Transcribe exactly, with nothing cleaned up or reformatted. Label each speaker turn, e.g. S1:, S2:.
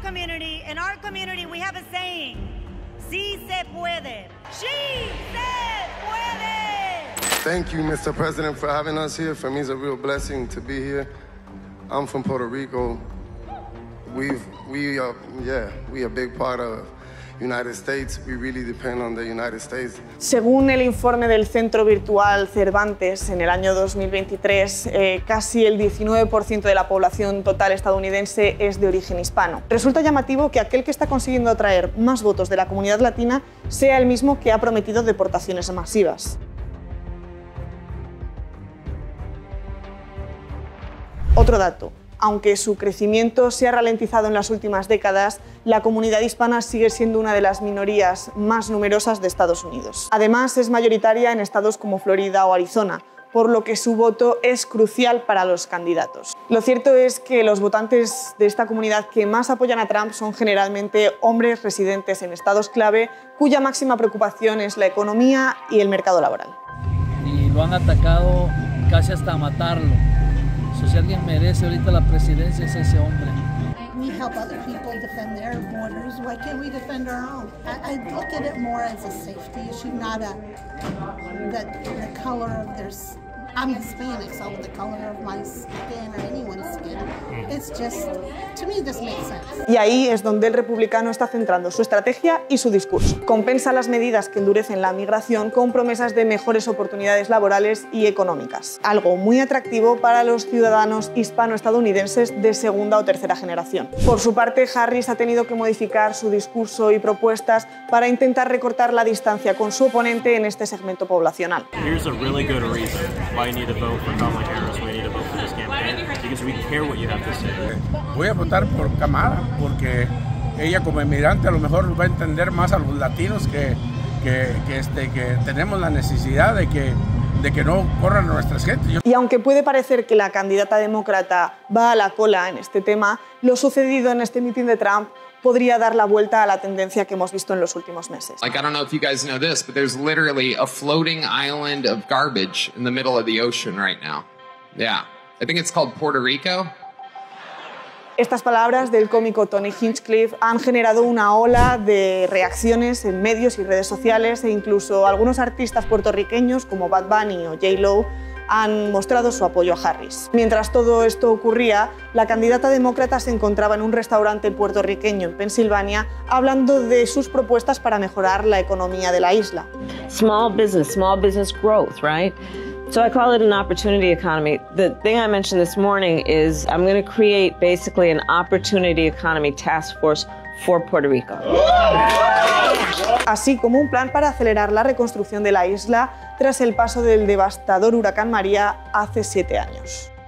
S1: community, in our community, we have a saying, sí se puede. Sí se puede.
S2: Thank you, Mister President, for having us here. For me, it's a real blessing to be here. I'm from Puerto Rico. We've, we are, yeah, we are a big part of United States. We really depend on the United States.
S3: Según el informe del Centro Virtual Cervantes, en el año dos mil veintitrés, eh, casi el diecinueve por ciento de la población total estadounidense es de origen hispano. Resulta llamativo que aquel que está consiguiendo atraer más votos de la comunidad latina sea el mismo que ha prometido deportaciones masivas. Otro dato. Aunque su crecimiento se ha ralentizado en las últimas décadas, la comunidad hispana sigue siendo una de las minorías más numerosas de Estados Unidos. Además, es mayoritaria en estados como Florida o Arizona, por lo que su voto es crucial para los candidatos. Lo cierto es que los votantes de esta comunidad que más apoyan a Trump son generalmente hombres residentes en estados clave, cuya máxima preocupación es la economía y el mercado laboral.
S4: Y lo han atacado casi hasta matarlo. Si alguien merece ahorita la presidencia es ese hombre.
S5: We help other people defend their borders. Why can't we defend our own? I, I look at it more as a safety issue, not a that the color of their. I'm Hispanic, so the color of my skin or anyone's skin. It's just, to me, this makes sense.
S3: Y ahí es donde el republicano está centrando su estrategia y su discurso. Compensa las medidas que endurecen la migración con promesas de mejores oportunidades laborales y económicas. Algo muy atractivo para los ciudadanos hispano-estadounidenses de segunda o tercera generación. Por su parte, Harris ha tenido que modificar su discurso y propuestas para intentar recortar la distancia con su oponente en este segmento poblacional.
S6: Here's a really good reason why you need to vote for Kamala Harris, why you need to vote for this campaign, because we care what you have to say.
S7: Voy a votar por Kamala porque ella como inmigrante a lo mejor va a entender más a los latinos que, que, que, este, que tenemos la necesidad de que, de que no corran nuestras gentes.
S3: Y aunque puede parecer que la candidata demócrata va a la cola en este tema, lo sucedido en este mitin de Trump podría dar la vuelta a la tendencia que hemos visto en los últimos meses.
S8: Like, I don't know if you guys know this, but there's literally a floating island of garbage in the middle of the ocean right now. Yeah, I think it's called Puerto Rico.
S3: Estas palabras del cómico Tony Hinchcliffe han generado una ola de reacciones en medios y redes sociales e incluso algunos artistas puertorriqueños como Bad Bunny o J Lo han mostrado su apoyo a Harris. Mientras todo esto ocurría, la candidata demócrata se encontraba en un restaurante puertorriqueño en Pensilvania hablando de sus propuestas para mejorar la economía de la isla.
S9: Small business, small business growth, right? So I call it an opportunity economy. The thing I mentioned this morning is I'm going to create basically an opportunity economy task force for Puerto Rico.
S3: Así como un plan para acelerar la reconstrucción de la isla tras el paso del devastador huracán María hace siete años.